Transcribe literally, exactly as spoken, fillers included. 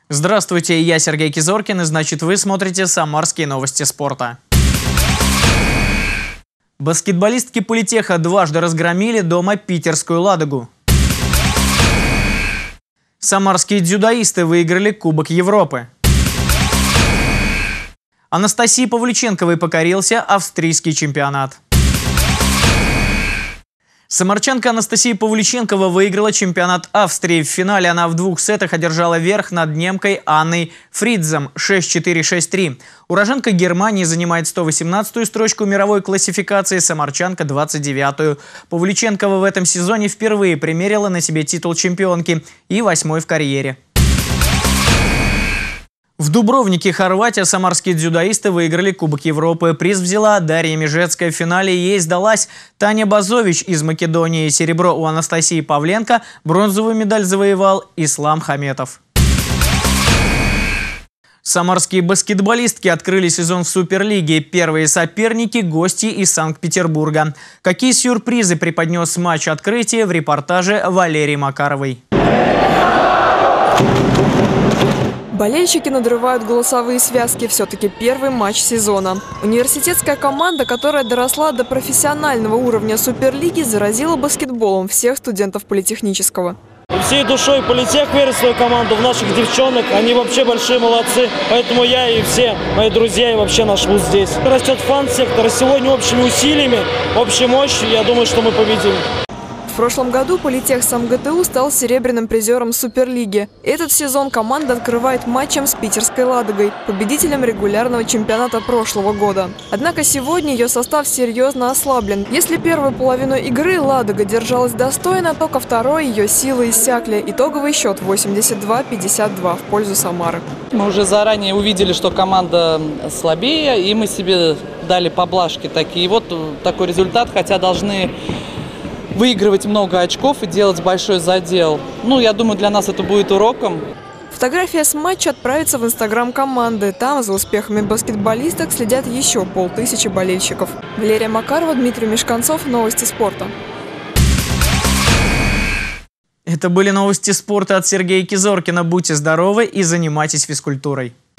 Здравствуйте, я Сергей Кизоркин, и значит вы смотрите «Самарские новости спорта». Баскетболистки Политеха дважды разгромили дома питерскую «Ладогу». Самарские дзюдоисты выиграли Кубок Европы. Анастасии Павлюченковой покорился австрийский чемпионат. Самарчанка Анастасия Павлюченкова выиграла чемпионат Австрии. В финале она в двух сетах одержала верх над немкой Анной Фридзом шесть четыре — шесть три. Уроженка Германии занимает сто восемнадцатую строчку мировой классификации, самарчанка – двадцать девятую. Павлюченкова в этом сезоне впервые примерила на себе титул чемпионки и восьмой в карьере. В Дубровнике, Хорватия, самарские дзюдоисты выиграли Кубок Европы. Приз взяла Дарья Межецкая. В финале ей сдалась Таня Базович из Македонии. Серебро у Анастасии Павленко, бронзовую медаль завоевал Ислам Хаметов. Самарские баскетболистки открыли сезон в Суперлиге. Первые соперники – гости из Санкт-Петербурга. Какие сюрпризы преподнес матч открытия, в репортаже Валерии Макаровой. Болельщики надрывают голосовые связки. Все-таки первый матч сезона. Университетская команда, которая доросла до профессионального уровня Суперлиги, заразила баскетболом всех студентов политехнического. Всей душой Политех верит в свою команду, в наших девчонок. Они вообще большие молодцы. Поэтому я и все мои друзья и вообще наш вуз здесь. Растет фан-сектор. И сегодня общими усилиями, общей мощью, я думаю, что мы победим. В прошлом году Политех СамГТУ стал серебряным призером Суперлиги. Этот сезон команда открывает матчем с питерской «Ладогой», победителем регулярного чемпионата прошлого года. Однако сегодня ее состав серьезно ослаблен. Если первую половину игры «Ладога» держалась достойно, то ко второй ее силы иссякли. Итоговый счет восемьдесят два — пятьдесят два в пользу Самары. Мы уже заранее увидели, что команда слабее, и мы себе дали поблажки такие. И вот такой результат, хотя должны выигрывать много очков и делать большой задел. Ну, я думаю, для нас это будет уроком. Фотография с матча отправится в инстаграм команды. Там за успехами баскетболисток следят еще полтысячи болельщиков. Валерия Макарова, Дмитрий Мешканцов. Новости спорта. Это были новости спорта от Сергея Кизоркина. Будьте здоровы и занимайтесь физкультурой.